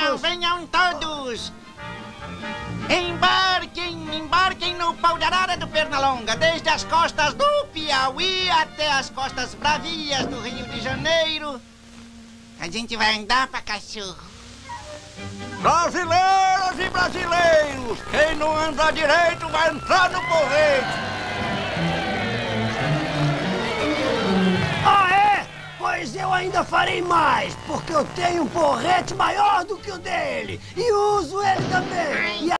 venham todos! Embarquem no pau de arara do Pernalonga, desde as costas do Piauí até as costas bravias do Rio de Janeiro. A gente vai andar pra cachorro. Brasileiras e brasileiros, quem não anda direito vai entrar no porrete. Ah, é? Pois eu ainda farei mais, porque eu tenho um porrete maior do que o dele e uso ele também.